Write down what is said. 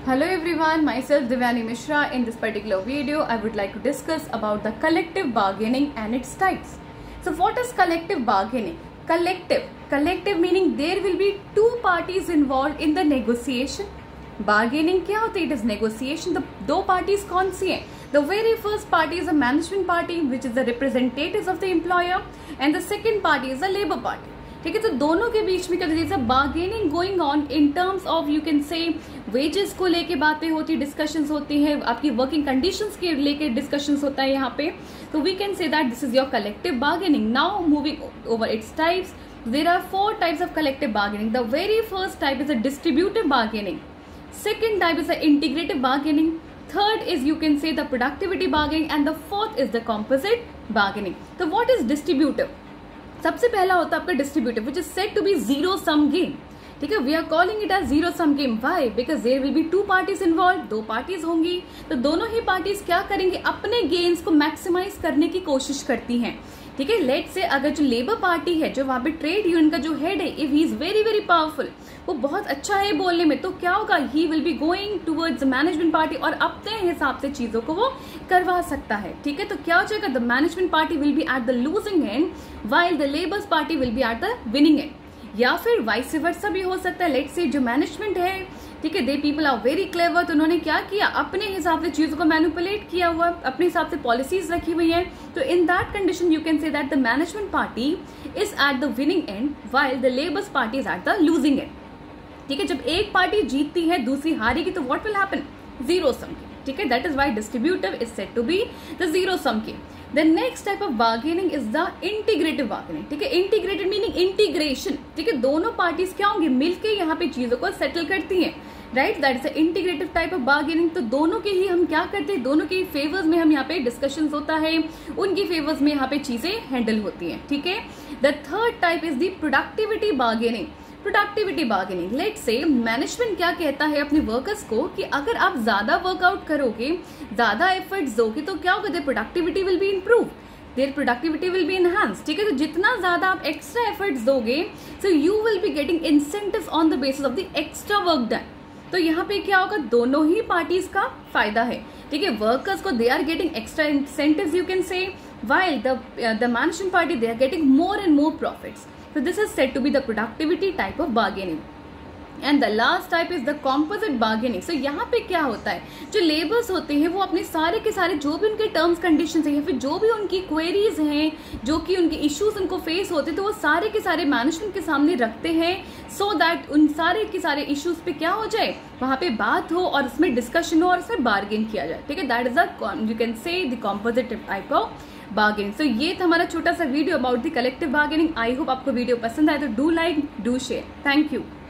Hello everyone, myself Divyani Mishra. In this particular video, I would like to discuss about the collective bargaining and its types. So what is collective bargaining? Collective meaning there will be two parties involved in the negotiation. Bargaining क्या होता है? It is negotiation. The दो parties कौन सी हैं? The very first party is a management party, which is the representatives of the employer, and the second party is a labor party. ठीक है, तो दोनों के बीच में क्या जैसे bargaining going on in terms of you can say wages को लेके बातें होती, डिस्कशंस होती हैं, आपकी वर्किंग कंडीशंस के लेके डिस्कशंस होता है यहाँ पे. तो we can say that this is your collective bargaining. Now moving over its types, there are 4 types of collective bargaining. The very first type is a distributive bargaining. Second type is the integrative bargaining. Third is you can say the productivity bargaining, and the fourth is the composite bargaining. So what is distributive? सबसे पहला होता है आपका distributive, which is said to be zero sum game. ठीक है, we are calling it as zero sum game. Why? Because there will be 2 parties involve. 2 parties होंगी तो दोनों ही पार्टीज क्या करेंगे, अपने गेन्स को मैक्सिमाइज करने की कोशिश करती हैं. ठीक है, लेट से अगर जो लेबर पार्टी है, जो वहां पे ट्रेड यूनियन का जो हेड है, if he is very very powerful, वो बहुत अच्छा है बोलने में, तो क्या होगा, he will be going towards management party और अपने हिसाब से चीजों को वो करवा सकता है. ठीक है, तो क्या हो जाएगा, the management party will be at the losing end while the labours party will be at the winning end. या फिर वाइस वर्सा भी हो सकता है. लेट से जो मैनेजमेंट है, ठीक है, they people are very clever, तो उन्होंने क्या किया, अपने हिसाब से चीजों को मैनिपुलेट किया हुआ, अपने हिसाब से पॉलिसीज रखी हुई है. तो in that condition you can say that the management party is at the winning end while the labours party is at the losing end. ठीक है, जब एक पार्टी जीतती है दूसरी हारेगी तो what will happen, zero sum game. ठीक है, that is why distributive is said to be the zero sum game. The next type of bargaining is the integrative bargaining. ठीक है, इंटीग्रेटेड मीनिंग इंटीग्रेशन. ठीक है, दोनों पार्टीज क्या होंगी, मिलकर यहाँ पे चीजों को सेटल करती हैं. Right, that is the integrative type of bargaining. तो दोनों के ही हम क्या करते हैं, दोनों के फेवर्स में हम यहाँ पे डिस्कशन होता है, उनकी फेवर्स में यहाँ पे चीजें हैंडल होती हैं. ठीक है, the third type is the productivity bargaining. Productivity bargaining, let say management क्या कहता है अपने वर्कर्स को कि अगर आप ज्यादा वर्कआउट करोगे, ज्यादा एफर्ट्स दोगे, तो क्या होगा, there productivity will be improve, there productivity will be enhance. ठीक है, तो जितना ज्यादा आप एक्स्ट्रा एफर्ट्स दोगे, so you will be getting incentives on the basis of the extra work done. तो यहाँ पे क्या होगा, दोनों ही पार्टीज का फायदा है. ठीक है, वर्कर्स को they are getting extra incentives you can say, while the management party they are getting more and more profits. So this is said to be the productivity type of bargaining. And the last type is the composite bargaining. So यहाँ पे क्या होता है, जो labours होते हैं वो अपने सारे के सारे जो भी उनके टर्म्स कंडीशंस हैं या फिर जो भी उनकी क्वेरीज हैं, जो कि उनके इश्यूज उनको फेस होते हैं, तो वो सारे के सारे मैनेजमेंट के सामने रखते हैं, सो दैट उन सारे के सारे इश्यूज पे क्या हो जाए, वहाँ पे बात हो और उसमें डिस्कशन हो और उसमें बार्गेन किया जाए. ठीक है, that is the you can say the composite type of bargaining. So ये था हमारा छोटा सा video about the collective bargaining. I hope आपको वीडियो पसंद आए, तो do like, do share. Thank you.